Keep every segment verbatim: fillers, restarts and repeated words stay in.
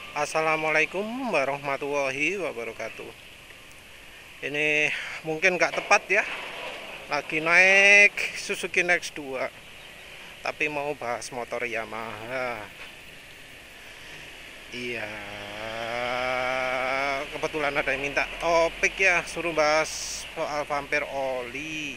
Assalamualaikum warahmatullahi wabarakatuh. Ini mungkin nggak tepat ya, lagi naik Suzuki Next dua, tapi mau bahas motor Yamaha. Iya, kebetulan ada yang minta topik ya, suruh bahas soal vampir oli.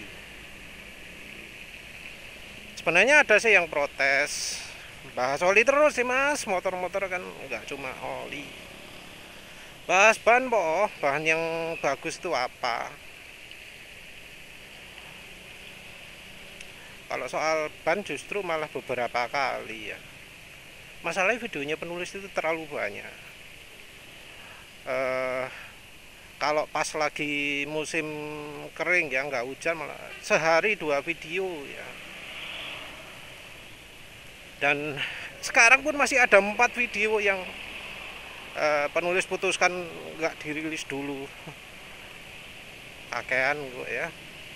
Sebenarnya ada sih yang protes, bahas oli terus sih mas, motor-motor kan nggak cuma oli. Bahas bahan po, bahan yang bagus itu apa? Kalau soal ban justru malah beberapa kali ya. Masalahnya videonya penulis itu terlalu banyak. Eh, kalau pas lagi musim kering ya nggak hujan malah sehari dua video ya. Dan sekarang pun masih ada empat video yang eh, penulis putuskan nggak dirilis dulu. Kakean gue ya.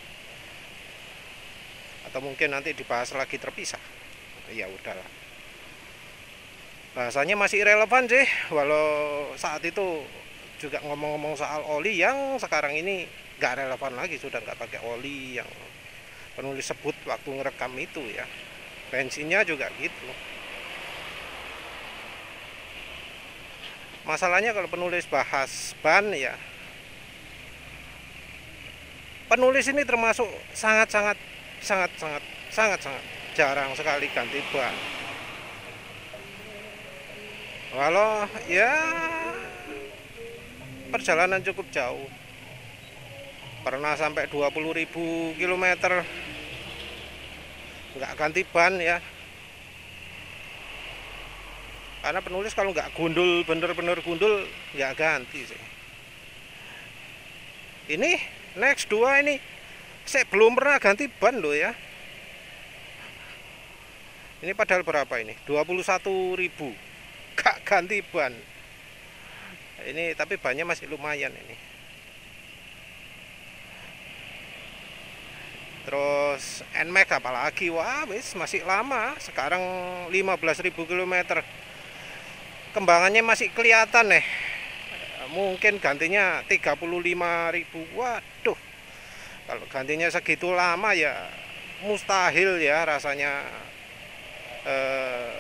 Atau mungkin nanti dibahas lagi terpisah. Ya udahlah. Bahasanya masih relevan sih, walau saat itu juga ngomong-ngomong soal oli yang sekarang ini nggak relevan lagi, sudah nggak pakai oli yang penulis sebut waktu ngerekam itu ya. Bensinnya juga gitu. Masalahnya kalau penulis bahas ban ya, penulis ini termasuk sangat-sangat sangat-sangat sangat-sangat jarang sekali ganti ban. Walau ya perjalanan cukup jauh, pernah sampai dua puluh ribu kilometer nggak ganti ban ya, karena penulis kalau nggak gundul bener-bener gundul nggak ganti sih. Ini Next dua ini saya belum pernah ganti ban loh ya. Ini padahal berapa ini, dua puluh satu ribu gak ganti ban. Ini tapi bannya masih lumayan ini. Terus N Max apalagi, wah wis masih lama, sekarang lima belas ribu kilometer. Kembangannya masih kelihatan nih. Mungkin gantinya tiga puluh lima ribu. Waduh, kalau gantinya segitu lama ya mustahil ya rasanya. eh,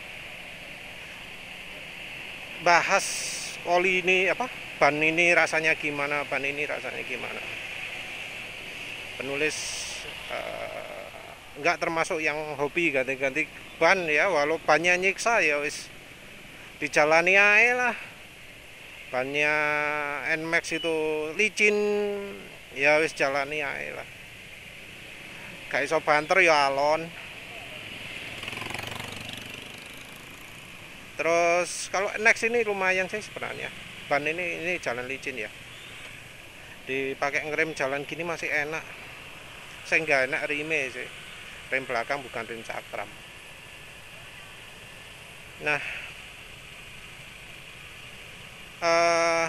Bahas oli ini apa, ban ini rasanya gimana, ban ini rasanya gimana. Penulis eh, nggak termasuk yang hobi ganti-ganti ban ya, walau bannya nyiksa ya wis dijalani aja lah. Bannya N Max itu licin ya wis jalani aja lah, gak iso banter ya alon. Terus kalau Next ini lumayan sih sebenarnya, ban ini ini jalan licin ya, dipakai ngerem jalan gini masih enak. Saya nggak enak rime sih, rem belakang bukan rem cakram. Nah, uh,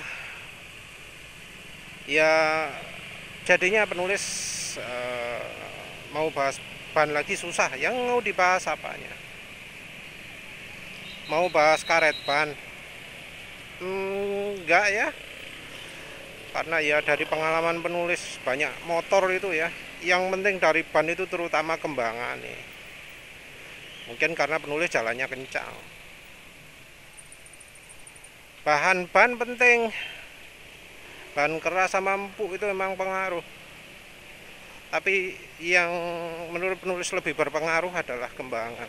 ya jadinya penulis uh, mau bahas ban lagi susah, yang mau dibahas apanya. Mau bahas karet ban, hmm, enggak ya, karena ya dari pengalaman penulis banyak motor itu ya, yang penting dari ban itu terutama kembangan nih. Mungkin karena penulis jalannya kencang. Bahan ban penting, bahan keras sama empuk itu memang pengaruh, tapi yang menurut penulis lebih berpengaruh adalah kembangan.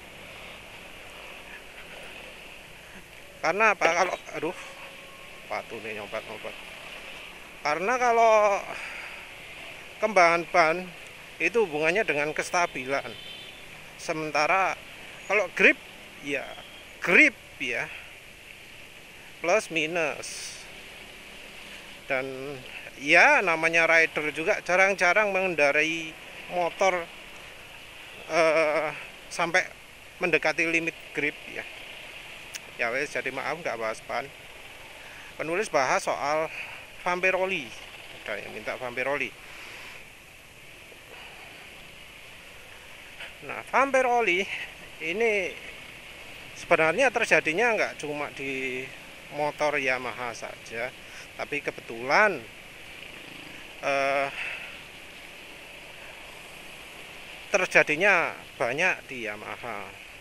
Karena apa? Kalau aduh, patuh nih nyompat-nyompat. Karena kalau kembangan ban itu hubungannya dengan kestabilan. Sementara kalau grip ya grip ya plus minus. Dan ya namanya rider juga jarang-jarang mengendarai motor eh, sampai mendekati limit grip ya. Ya wes, jadi maaf nggak bahas ban. Penulis bahas soal vampir oli. Ada yang minta vampir oli. Nah, vampir oli ini Sebenarnya terjadinya nggak cuma di motor Yamaha saja, tapi kebetulan eh, terjadinya banyak di Yamaha.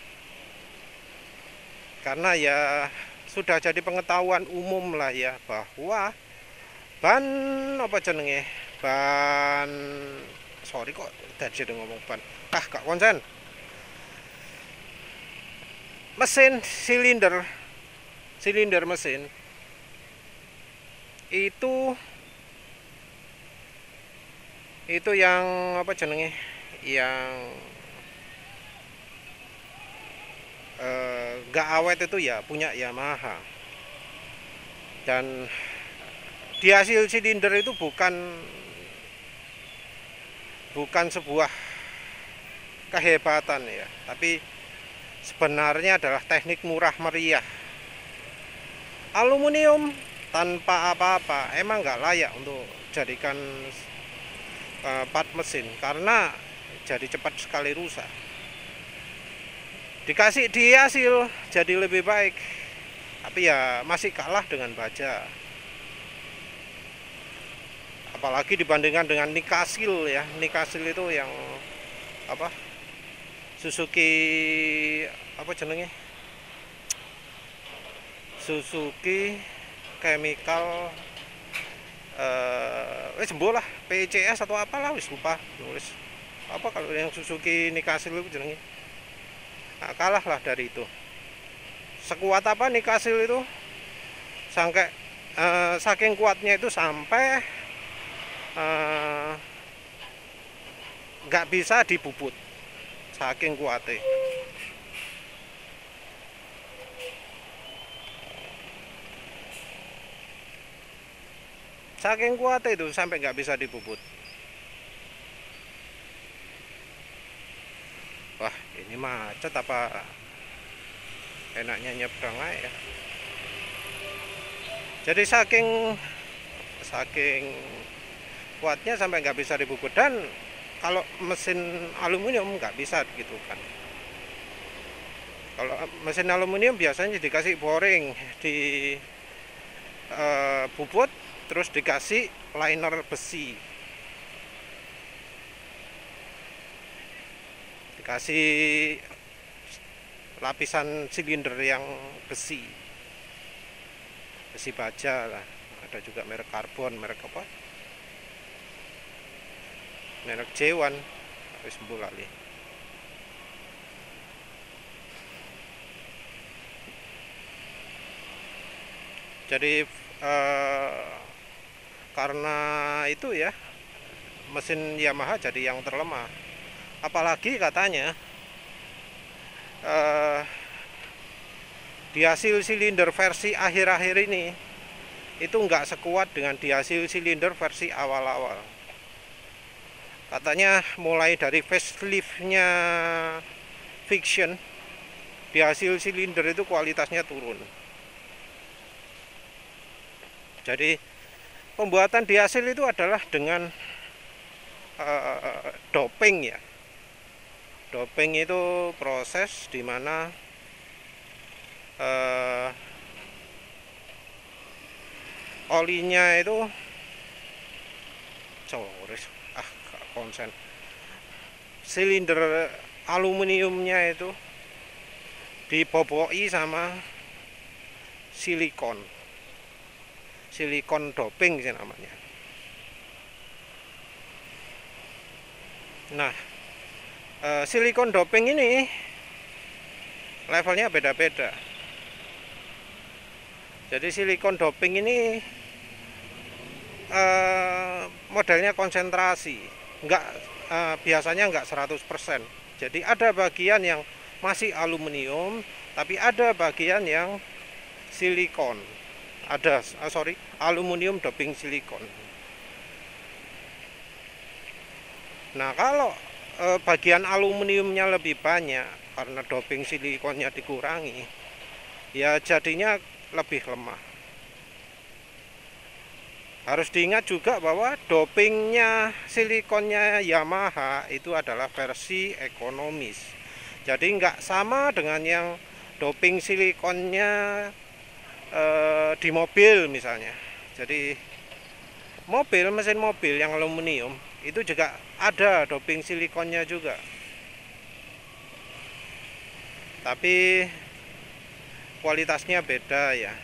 Karena ya sudah jadi pengetahuan umum lah ya, bahwa ban apa jenenge ban sorry kok tadi udah ngomong ban ah gak konsen mesin silinder silinder mesin itu itu yang apa jenenge yang nggak eh, awet itu ya punya Yamaha. Dan di hasil silinder itu bukan bukan sebuah kehebatan ya, tapi sebenarnya adalah teknik murah meriah. Aluminium tanpa apa-apa emang nggak layak untuk jadikan uh, part mesin, karena jadi cepat sekali rusak. Dikasih di hasil jadi lebih baik, tapi ya masih kalah dengan baja. Apalagi dibandingkan dengan Nikasil ya. Nikasil itu yang apa, Suzuki apa jenenge, Suzuki Chemical eh wis sembuh lah, P C S atau apalah, wis lupa nulis apa kalau yang Suzuki Nikasil itu jenenge. Nah, kalah lah dari itu. Sekuat apa Nikasil itu, sampai eh, saking kuatnya itu sampai nggak uh, bisa dibubut, saking kuatnya. Saking kuatnya itu sampai nggak bisa dibubut. Wah, ini macet apa enaknya nyebrang aja ya. Jadi saking saking kuatnya sampai nggak bisa dibubut. Dan kalau mesin aluminium nggak bisa gitu kan. Kalau mesin aluminium biasanya dikasih boring, di uh, bubut, terus dikasih liner besi, dikasih lapisan silinder yang besi, besi baja lah. Ada juga merek karbon, merek apa, merek J satu, habis sembuh kali. Jadi eh, karena itu ya, mesin Yamaha jadi yang terlemah. Apalagi katanya eh, di hasil silinder versi akhir-akhir ini itu nggak sekuat dengan di hasil silinder versi awal-awal. Katanya mulai dari faceliftnya Fiction, di hasil silinder itu kualitasnya turun. Jadi pembuatan di hasil itu adalah dengan uh, doping ya. Doping itu proses di mana uh, olinya itu cores ah konsen silinder aluminiumnya itu diboboki sama silikon. Silikon doping sih namanya. Nah, e, silikon doping ini levelnya beda-beda. Jadi silikon doping ini e, modelnya konsentrasi, enggak e, biasanya enggak seratus persen. Jadi ada bagian yang masih aluminium, tapi ada bagian yang silikon. Ada uh, sorry aluminium doping silikon. Nah, kalau eh, bagian aluminiumnya lebih banyak karena doping silikonnya dikurangi, ya jadinya lebih lemah. Harus diingat juga bahwa dopingnya silikonnya Yamaha itu adalah versi ekonomis. Jadi nggak sama dengan yang doping silikonnya eh, di mobil misalnya. Jadi mobil, mesin mobil yang aluminium itu juga ada doping silikonnya juga, tapi kualitasnya beda ya.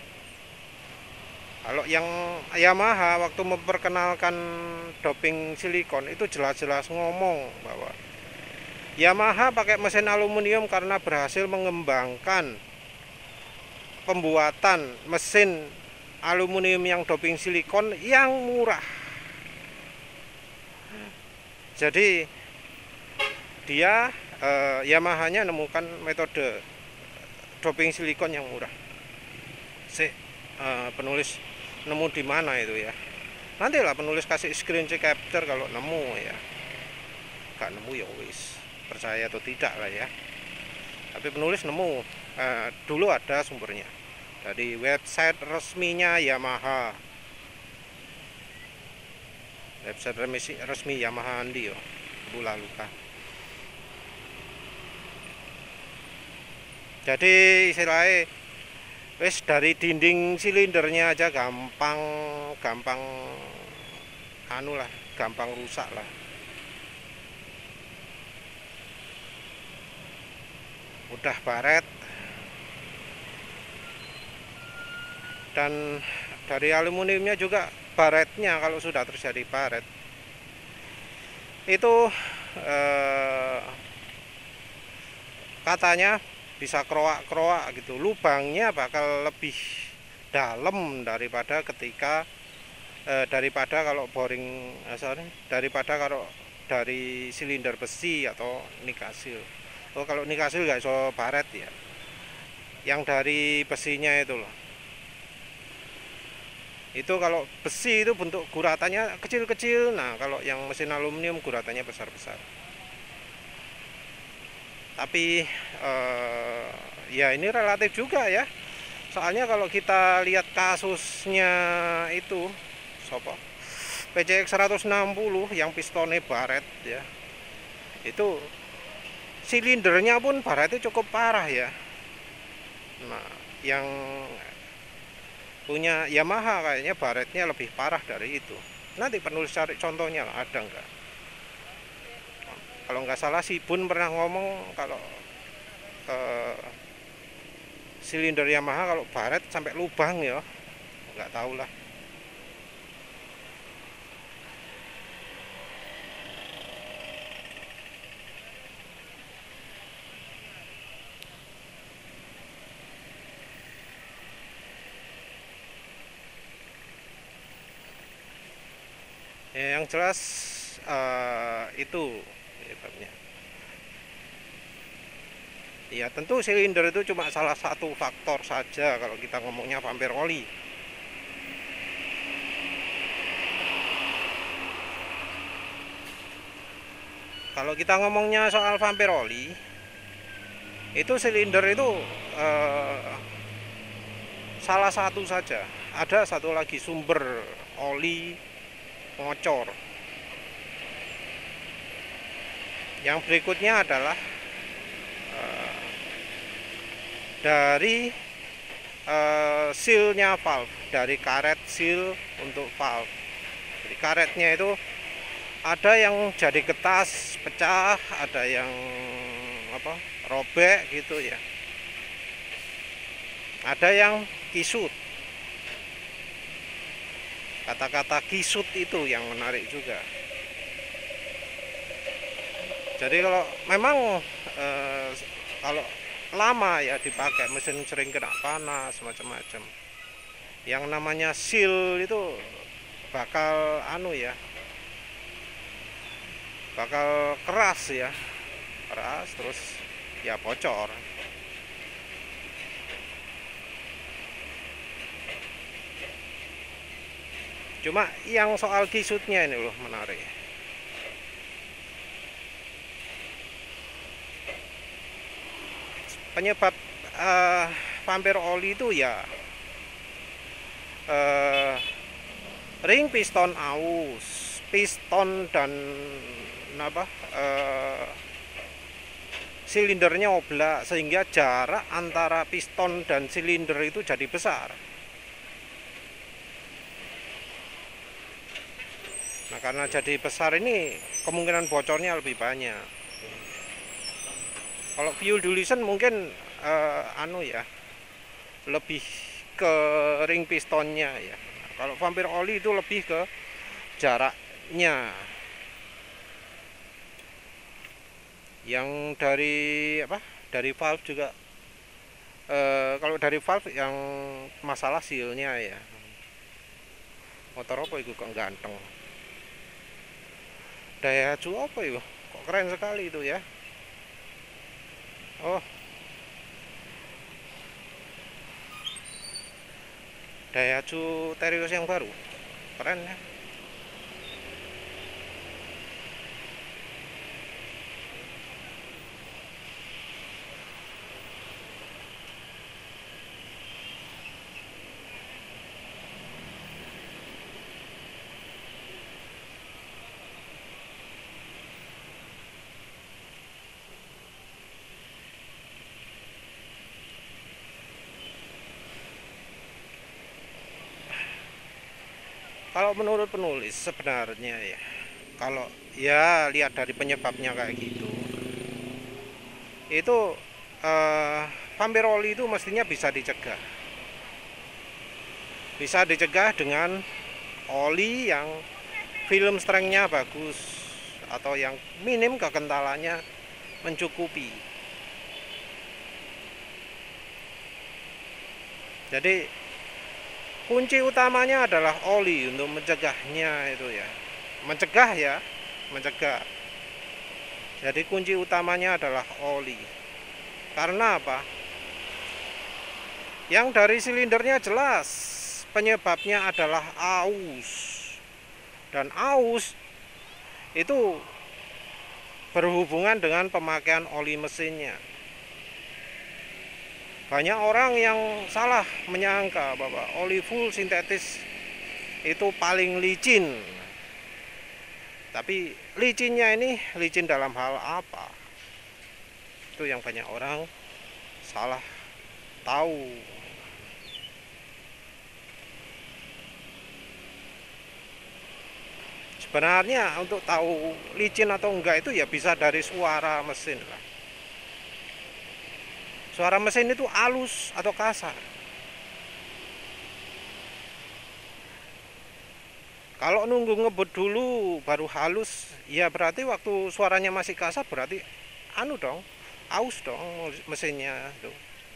Kalau yang Yamaha waktu memperkenalkan doping silikon itu jelas-jelas ngomong bahwa Yamaha pakai mesin aluminium karena berhasil mengembangkan pembuatan mesin aluminium yang doping silikon yang murah. Jadi dia eh, Yamaha-nya menemukan metode doping silikon yang murah. Si eh, penulis nemu di mana itu ya? Nantilah penulis kasih screen capture kalau nemu ya. Gak nemu ya wis, percaya atau tidak lah ya. Tapi penulis nemu, eh, dulu ada sumbernya dari website resminya Yamaha. Website resmi, resmi Yamaha Andi yo, Bula Luka. Jadi istilahnya wes dari dinding silindernya aja gampang gampang anu lah, gampang rusak lah. Udah baret dan dari aluminiumnya juga baretnya, kalau sudah terjadi baret itu eh, katanya bisa kroak-kroak gitu, lubangnya bakal lebih dalam daripada ketika eh, daripada kalau boring eh, sorry, daripada kalau dari silinder besi atau nikasil. Oh, kalau nikasil nggak iso baret ya, yang dari besinya itu loh. Itu kalau besi itu bentuk guratannya kecil-kecil. Nah, kalau yang mesin aluminium guratannya besar-besar. Tapi eh, ya ini relatif juga ya. Soalnya kalau kita lihat kasusnya itu sopo P C X seratus enam puluh yang pistonnya baret ya. Itu silindernya pun baretnya cukup parah ya. Nah, yang punya Yamaha kayaknya baretnya lebih parah dari itu. Nanti penulis cari contohnya lah, ada enggak? Kalau nggak salah si Bun pernah ngomong kalau eh, silinder Yamaha kalau baret sampai lubang ya, nggak tahu lah. Ya, yang jelas uh, itu sebabnya. Ya tentu silinder itu cuma salah satu faktor saja kalau kita ngomongnya vampir oli. Kalau kita ngomongnya soal vampir oli, itu silinder itu uh, salah satu saja. Ada satu lagi sumber oli ngocor. Yang berikutnya adalah uh, dari uh, sealnya valve, dari karet seal untuk valve. Jadi karetnya itu ada yang jadi getas pecah, ada yang apa robek gitu ya, ada yang kisut. Kata-kata kisut itu yang menarik juga. Jadi kalau memang eh, kalau lama ya dipakai, mesin sering kena panas macam-macam, yang namanya seal itu bakal anu ya, bakal keras ya, keras terus ya bocor. Cuma yang soal kisutnya ini loh menarik. Penyebab uh, vampir oli itu ya uh, ring piston aus, piston dan apa uh, silindernya oblak, sehingga jarak antara piston dan silinder itu jadi besar. Nah, karena jadi besar ini kemungkinan bocornya lebih banyak. Kalau fuel dilution mungkin eh, anu ya, lebih ke ring pistonnya ya. Kalau vampir oli itu lebih ke jaraknya. Yang dari apa? Dari valve juga. E, kalau dari valve yang masalah sealnya ya. Motor apa itu kok ganteng? Daihatsu apa itu? Kok keren sekali itu ya. Oh, Daihatsu Terios yang baru. Keren ya. Kalau menurut penulis sebenarnya ya, kalau ya lihat dari penyebabnya kayak gitu, itu eh, vampir oli itu mestinya bisa dicegah. Bisa dicegah dengan oli yang film strength-nya bagus atau yang minim kekentalannya mencukupi. Jadi kunci utamanya adalah oli untuk mencegahnya itu ya. Mencegah ya, mencegah. Jadi kunci utamanya adalah oli. Karena apa? Yang dari silindernya jelas penyebabnya adalah aus. Dan aus itu berhubungan dengan pemakaian oli mesinnya. Banyak orang yang salah menyangka bahwa oli full sintetis itu paling licin. Tapi licinnya ini licin dalam hal apa? Itu yang banyak orang salah tahu. Sebenarnya untuk tahu licin atau enggak itu ya bisa dari suara mesin lah. Suara mesin itu halus atau kasar. Kalau nunggu ngebut dulu baru halus, ya berarti waktu suaranya masih kasar berarti anu dong, aus dong mesinnya tuh.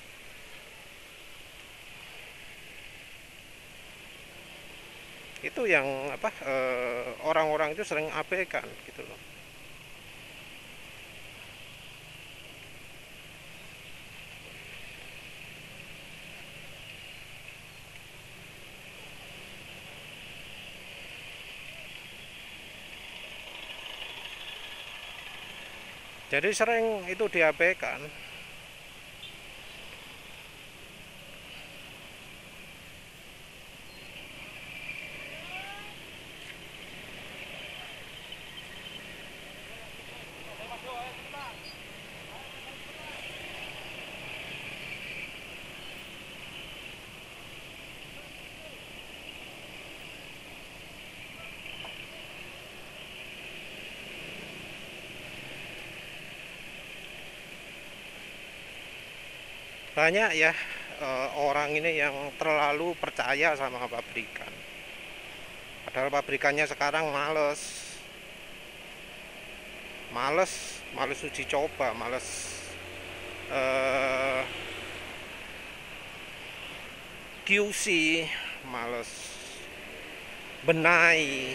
Itu yang apa orang-orang itu sering abaikan gitu loh. Jadi sering itu diabaikan. Banyak ya eh, orang ini yang terlalu percaya sama pabrikan. Padahal pabrikannya sekarang males. Males, males uji coba, males eh, Q C, males benahi.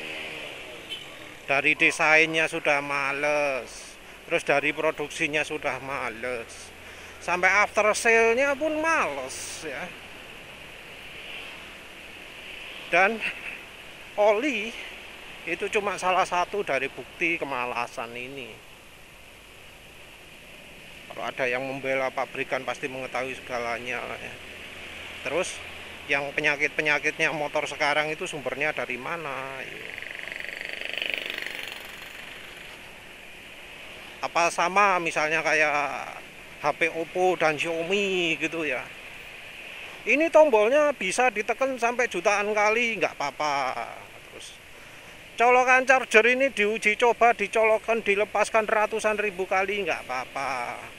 Dari desainnya sudah males, terus dari produksinya sudah males. Sampai after sale-nya pun males ya. Dan oli itu cuma salah satu dari bukti kemalasan ini. Kalau ada yang membela pabrikan pasti mengetahui segalanya ya. Terus yang penyakit-penyakitnya motor sekarang itu sumbernya dari mana ya. Apa sama misalnya kayak H P Oppo dan Xiaomi gitu ya. Ini tombolnya bisa ditekan sampai jutaan kali, nggak apa-apa. Terus colokan charger ini diuji coba, dicolokkan, dilepaskan ratusan ribu kali, nggak apa-apa.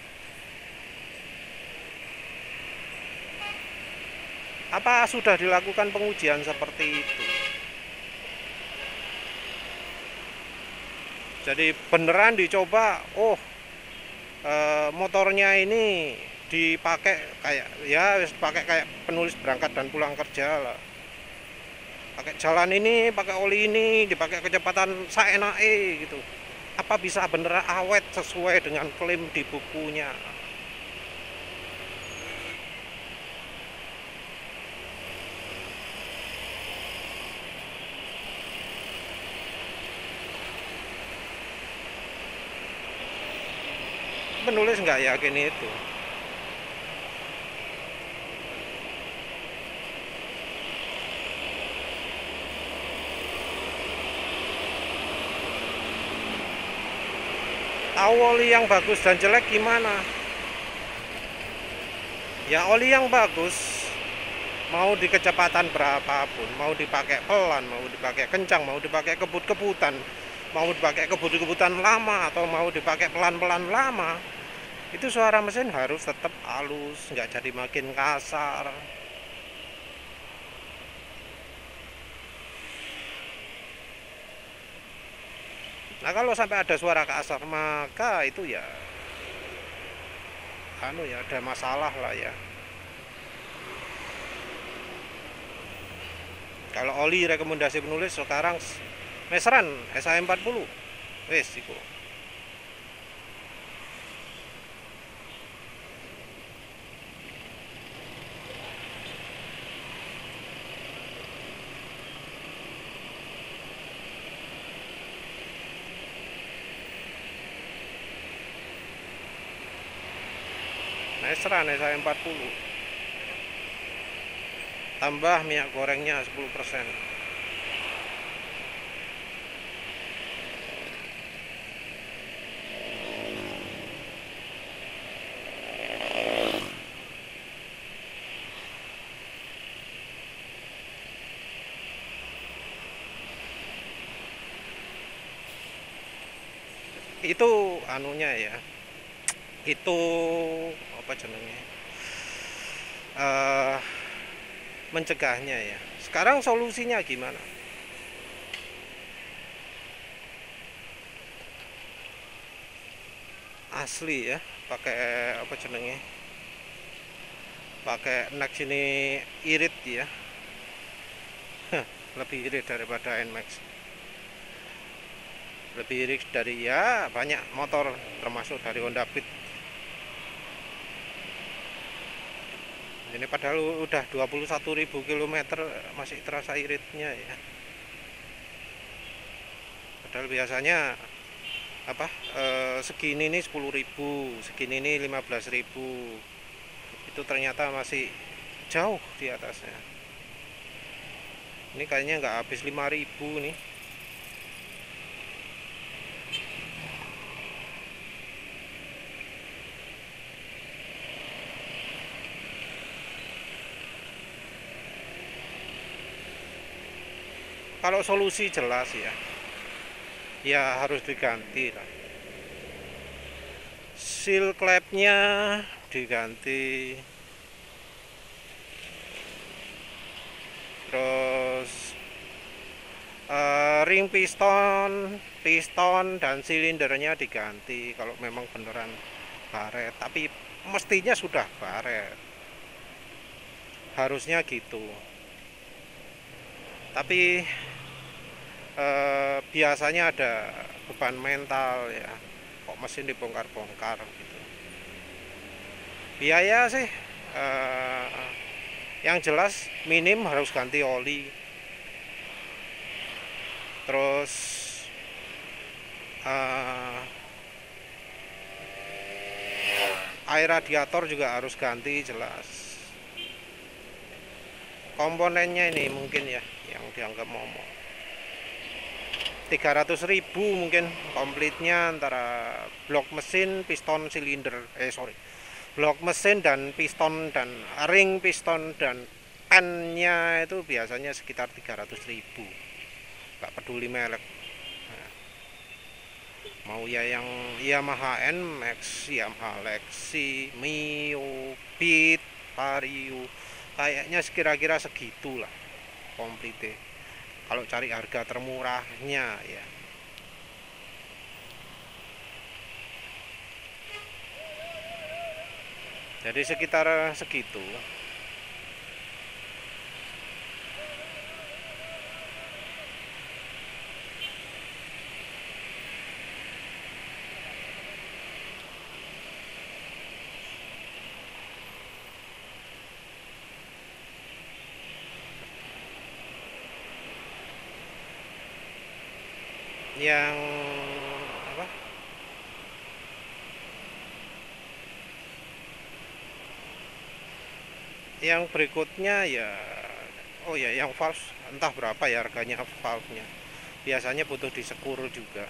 Apa sudah dilakukan pengujian seperti itu? Jadi beneran dicoba, oh eh, motornya ini dipakai kayak ya pakai kayak penulis berangkat dan pulang kerja lah, pakai jalan ini, pakai oli ini, dipakai kecepatan saenake gitu. Apa bisa bener awet sesuai dengan klaim di bukunya? Penulis nggak yakin itu. Tahu oli yang bagus dan jelek gimana? Ya oli yang bagus mau di kecepatan berapapun, mau dipakai pelan, mau dipakai kencang, mau dipakai kebut-kebutan, mau dipakai kebut-kebutan lama atau mau dipakai pelan-pelan lama, itu suara mesin harus tetap halus, nggak jadi makin kasar. Nah kalau sampai ada suara kasar maka itu ya anu ya ada masalah lah ya. Kalau oli rekomendasi penulis sekarang meseran S A empat puluh wes iku. Meseran S A empat puluh. Tambah minyak gorengnya sepuluh persen. Itu anunya ya. Itu apa jenenge? Uh, mencegahnya ya. Sekarang solusinya gimana? Asli ya, pakai apa jenenge? Pakai next ini irit ya. Lebih irit daripada Nmax. Lebih irit dari ya banyak motor termasuk dari Honda Beat. Ini padahal udah dua puluh satu ribu kilometer masih terasa iritnya ya. Padahal biasanya apa e, segini ini sepuluh ribu, segini ini lima belas ribu. Itu ternyata masih jauh di atasnya. Ini kayaknya nggak habis lima ribu nih. Kalau solusi jelas ya, ya harus diganti lah. Seal klepnya diganti, terus uh, ring piston, piston dan silindernya diganti kalau memang beneran baret. Tapi mestinya sudah baret, harusnya gitu. Tapi Eh, biasanya ada beban mental ya, kok mesin dibongkar-bongkar gitu. Biaya sih eh, yang jelas minim harus ganti oli, terus eh, air radiator juga harus ganti jelas. Komponennya ini mungkin ya yang dianggap momok. tiga ratus ribu mungkin komplitnya, antara blok mesin, piston, silinder, eh sorry blok mesin dan piston dan ring piston dan pennya itu biasanya sekitar tiga ratus ribu. Gak peduli merek, mau ya yang Yamaha Nmax, Yamaha Lexi, Mio, Beat, Vario, kayaknya sekira-kira segitulah komplitnya kalau cari harga termurahnya ya. Jadi sekitar segitu. Yang apa? Yang berikutnya ya, oh ya, yang valve entah berapa ya harganya valve-nya. Biasanya butuh disekur juga.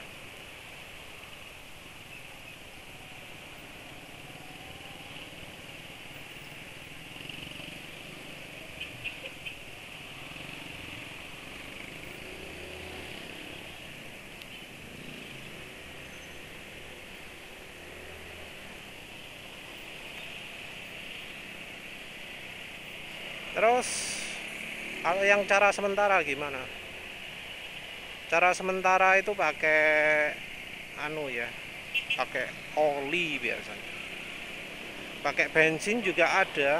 Terus kalau yang cara sementara gimana? Cara sementara itu pakai anu ya, pakai oli biasanya. Pakai bensin juga ada.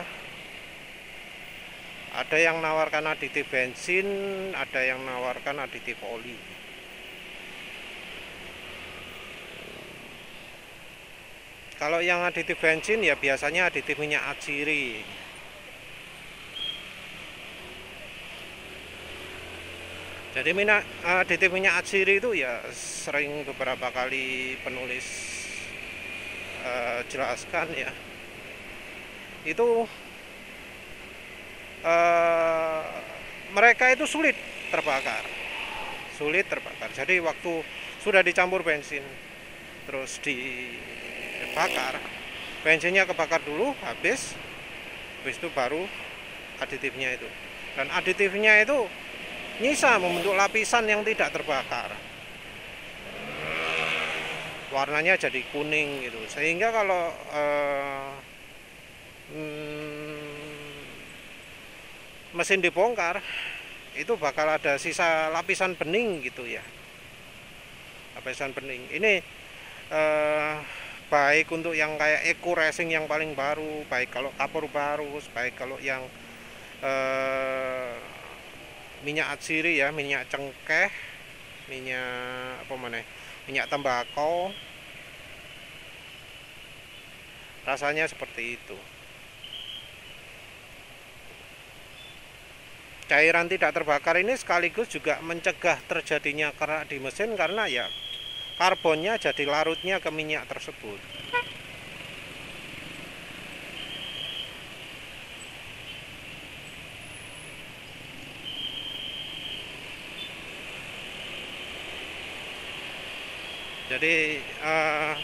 Ada yang nawarkan aditif bensin, ada yang nawarkan aditif oli. Kalau yang aditif bensin ya biasanya aditif minyak atsiri. Jadi minyak aditif minyak atsiri itu ya sering beberapa kali penulis uh, jelaskan ya. Itu uh, mereka itu sulit terbakar. Sulit terbakar. Jadi waktu sudah dicampur bensin terus dibakar, bensinnya kebakar dulu, habis habis itu baru aditifnya itu. Dan aditifnya itu nyisa membentuk lapisan yang tidak terbakar, warnanya jadi kuning gitu, sehingga kalau eh, hmm, mesin dibongkar itu bakal ada sisa lapisan bening gitu ya, lapisan bening ini eh, baik untuk yang kayak Eco Racing yang paling baru, baik kalau kapur baru, baik kalau yang eh, minyak atsiri ya, minyak cengkeh, minyak apa mana, minyak tembakau, rasanya seperti itu. Cairan tidak terbakar ini sekaligus juga mencegah terjadinya kerak di mesin, karena ya karbonnya jadi larutnya ke minyak tersebut. Jadi uh,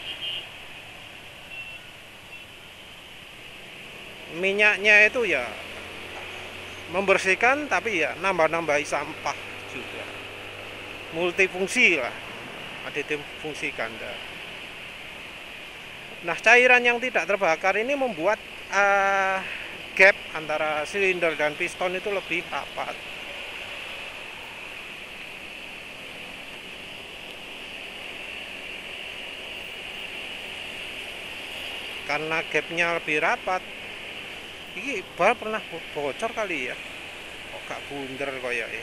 minyaknya itu ya membersihkan, tapi ya nambah-nambahi sampah juga, multifungsi lah, aditif fungsi ganda. Nah, cairan yang tidak terbakar ini membuat uh, gap antara silinder dan piston itu lebih rapat. Karena gapnya lebih rapat, ini bal pernah bocor kali ya, kok gak bunder kayak ya.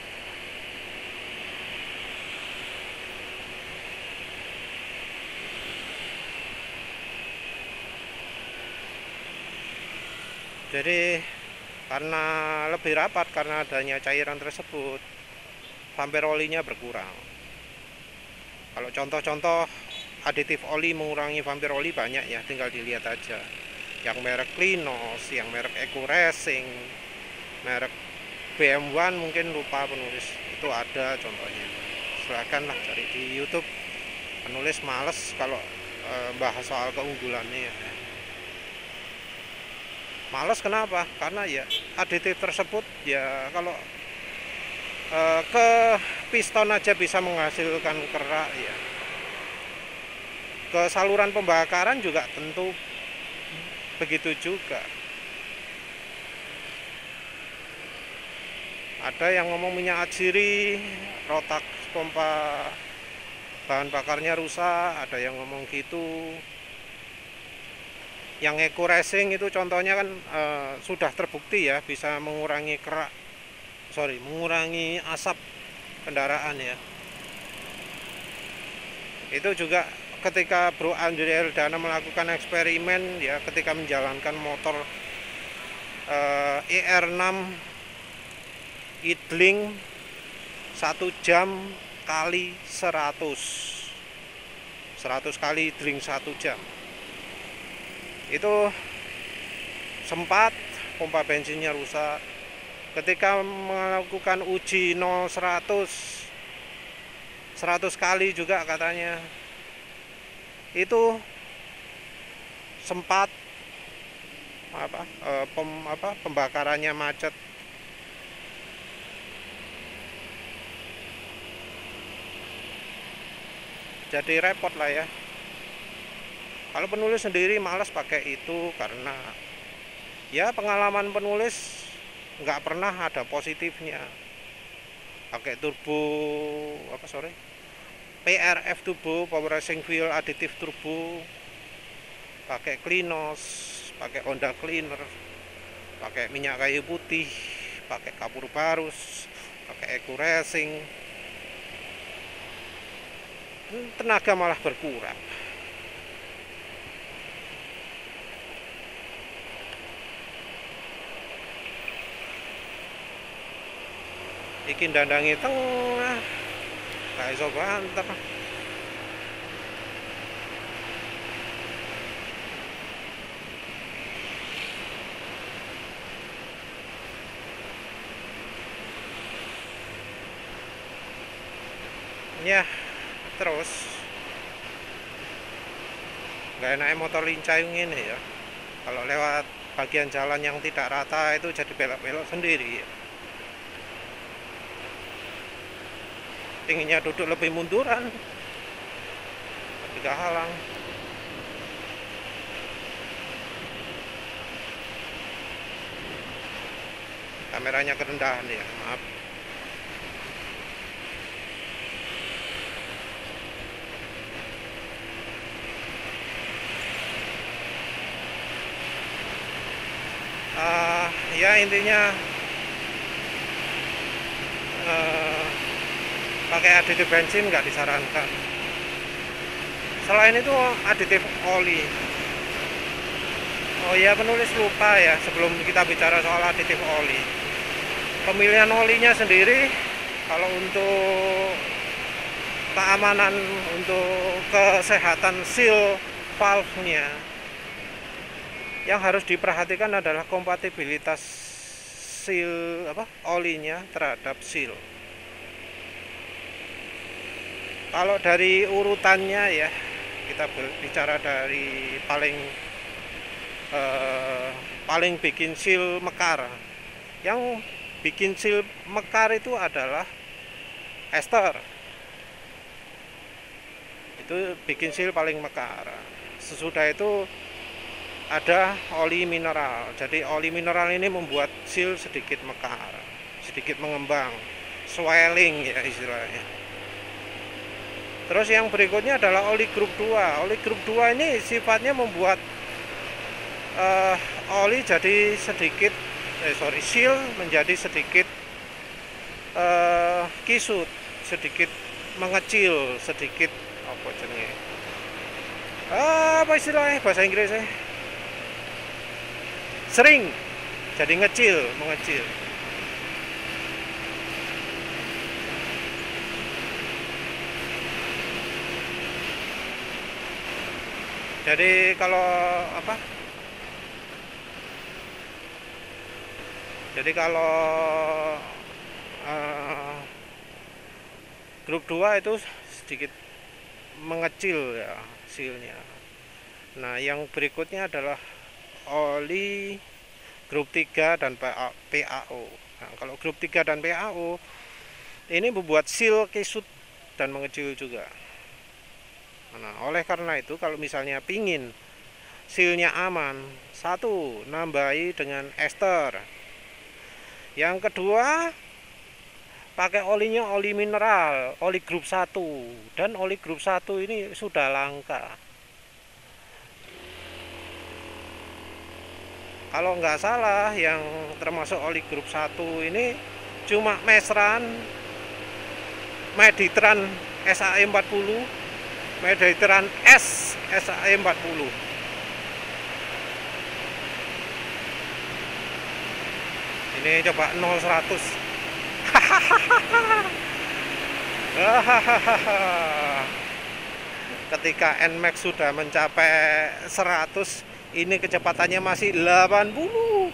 Jadi karena lebih rapat, karena adanya cairan tersebut, ampere olinya berkurang. Kalau contoh-contoh aditif oli mengurangi ampere oli banyak ya, tinggal dilihat aja. Yang merek Klinos, yang merek Eco Racing, merek B M satu mungkin lupa penulis, itu ada contohnya silakan lah cari di YouTube. Penulis males kalau e, bahas soal keunggulannya ya. Males kenapa? Karena ya aditif tersebut ya kalau e, ke piston aja bisa menghasilkan kerak ya. Ke saluran pembakaran juga tentu begitu juga. Ada yang ngomong minyak atsiri, rotak pompa bahan bakarnya rusak, ada yang ngomong gitu. Yang eco racing itu contohnya kan e, sudah terbukti ya bisa mengurangi kerak, sorry, mengurangi asap kendaraan ya. Itu juga ketika Bro Andri Eldana melakukan eksperimen ya, ketika menjalankan motor e, E R enam idling satu jam kali seratus seratus kali idling satu jam, itu sempat pompa bensinnya rusak. Ketika melakukan uji nol seratus seratus kali juga katanya itu sempat apa, e, pem, apa pembakarannya macet. Jadi repot lah ya. Kalau penulis sendiri malas pakai itu karena ya pengalaman penulis nggak pernah ada positifnya. Pakai turbo apa sorry P R F turbo, power racing fuel additive turbo, pakai Klinos, pakai Honda Cleaner, pakai minyak kayu putih, pakai kapur barus, pakai eco racing, tenaga malah berkurang. Iki dandangi tengah gak iso banter. Ya terus gak enak motor lincayung ini ya, kalau lewat bagian jalan yang tidak rata itu jadi belok-belok sendiri ya. Inginnya duduk lebih munduran tapi gak halang. Kameranya kerendahan ya, maaf. Uh, ya intinya uh, pakai aditif bensin nggak disarankan. Selain itu aditif oli. Oh ya, penulis lupa ya sebelum kita bicara soal aditif oli. Pemilihan olinya sendiri kalau untuk keamanan, untuk kesehatan seal valve-nya, yang harus diperhatikan adalah kompatibilitas seal apa olinya terhadap seal. Kalau dari urutannya ya, kita bicara dari paling eh, paling bikin seal mekar. Yang bikin seal mekar itu adalah ester. Itu bikin seal paling mekar. Sesudah itu ada oli mineral. Jadi oli mineral ini membuat seal sedikit mekar, sedikit mengembang, swelling ya istilahnya. Terus yang berikutnya adalah oli grup dua. Oli grup dua ini sifatnya membuat uh, oli jadi sedikit eh sorry seal menjadi sedikit uh, kisut, sedikit mengecil, sedikit apa jenenge? Apa istilahnya bahasa Inggrisnya? Sering jadi ngecil, mengecil. Jadi kalau apa? Jadi kalau uh, grup dua itu sedikit mengecil ya hasilnya. Nah, yang berikutnya adalah oli grup tiga dan P A O. Nah, kalau grup tiga dan P A O ini membuat seal kesut dan mengecil juga. Nah, oleh karena itu kalau misalnya pingin sealnya aman, satu, nambahi dengan ester. Yang kedua, pakai olinya oli mineral, oli grup satu. Dan oli grup satu ini sudah langka. Kalau nggak salah yang termasuk oli grup satu ini cuma Mesran, Meditran S A E empat puluh, Meditran S S A E empat puluh. Ini coba nol seratus. Ketika N max sudah mencapai seratus, ini kecepatannya masih delapan puluh.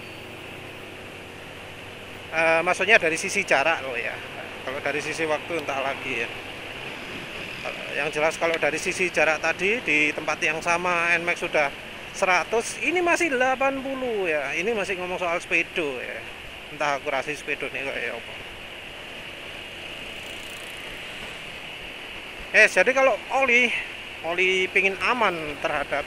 Uh, maksudnya dari sisi jarak loh ya. Kalau dari sisi waktu entah lagi ya. Yang jelas kalau dari sisi jarak tadi di tempat yang sama N max sudah seratus, ini masih delapan puluh ya. Ini masih ngomong soal speedo ya. Entah akurasi speedo nih kayak apa. Eh, jadi kalau oli oli pingin aman terhadap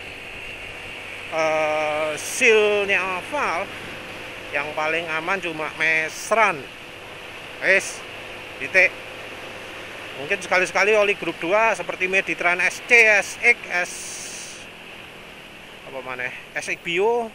uh, sealnya valve, yang paling aman cuma Mesran. Wes, titik. Mungkin sekali-sekali oli grup dua seperti Meditran S C, S X, S apa mana? S X Bio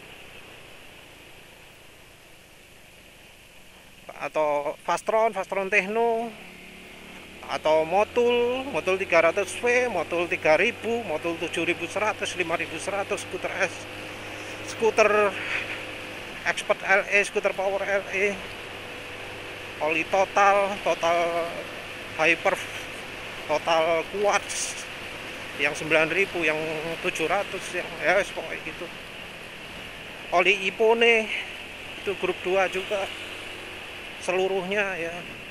atau Fastron, Fastron Techno atau Motul, Motul tiga ratus V, Motul tiga ribu, Motul tujuh ribu seratus, lima ribu seratus, skuter S, skuter Expert L E, skuter Power L E, oli total, total hyper, total quartz yang sembilan ribu, yang tujuh ratus, yang ya pokoknya gitu. Oli Ipone itu grup dua juga seluruhnya ya.